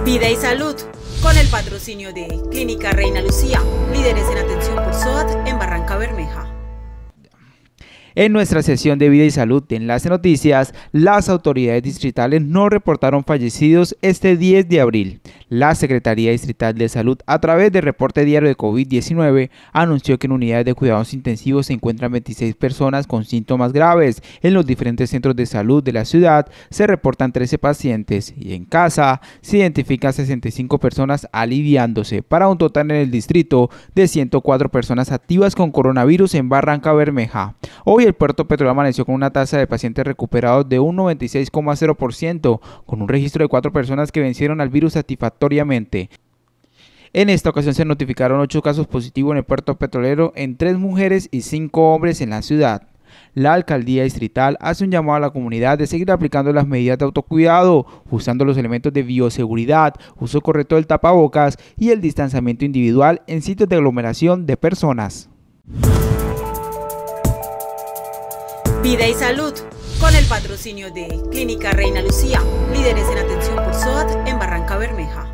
Vida y Salud, con el patrocinio de Clínica Reina Lucía, líderes en atención por SOAT en Barranca Bermeja. En nuestra sesión de Vida y Salud de Enlace Noticias, las autoridades distritales no reportaron fallecidos este 10 de abril. La Secretaría Distrital de Salud, a través del reporte diario de COVID-19, anunció que en unidades de cuidados intensivos se encuentran 26 personas con síntomas graves. En los diferentes centros de salud de la ciudad se reportan 13 pacientes y en casa se identifican 65 personas aliviándose, para un total en el distrito de 104 personas activas con coronavirus en Barranca Bermeja. Hoy el puerto petrolero amaneció con una tasa de pacientes recuperados de un 96,0%, con un registro de 4 personas que vencieron al virus satisfactoriamente. En esta ocasión se notificaron 8 casos positivos en el puerto petrolero, en 3 mujeres y 5 hombres en la ciudad. La alcaldía distrital hace un llamado a la comunidad de seguir aplicando las medidas de autocuidado, usando los elementos de bioseguridad, uso correcto del tapabocas y el distanciamiento individual en sitios de aglomeración de personas. Vida y Salud, con el patrocinio de Clínica Reina Lucía, líderes en atención por SOAT en Barranca Bermeja.